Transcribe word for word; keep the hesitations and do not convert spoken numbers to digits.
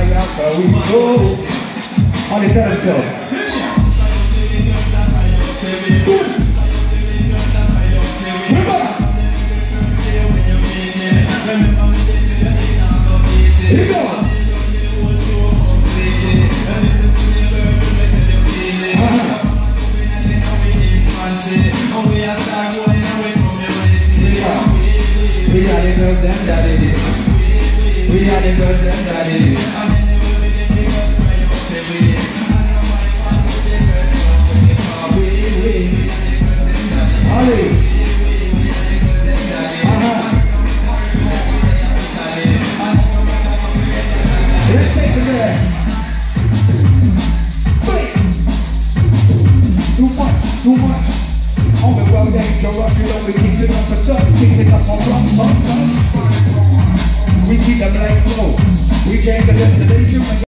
like a weasel. Ollie, tell him so. Here he goes. We are the girls them that it is. We are the girls them that it is. Ollie. Uh-huh. Let's take it there. Please. Too much, too much. On the road, ain't no rush, we don't be keeping up for thugs, keeping up on rock monsters. We keep the black slow. We change the destination.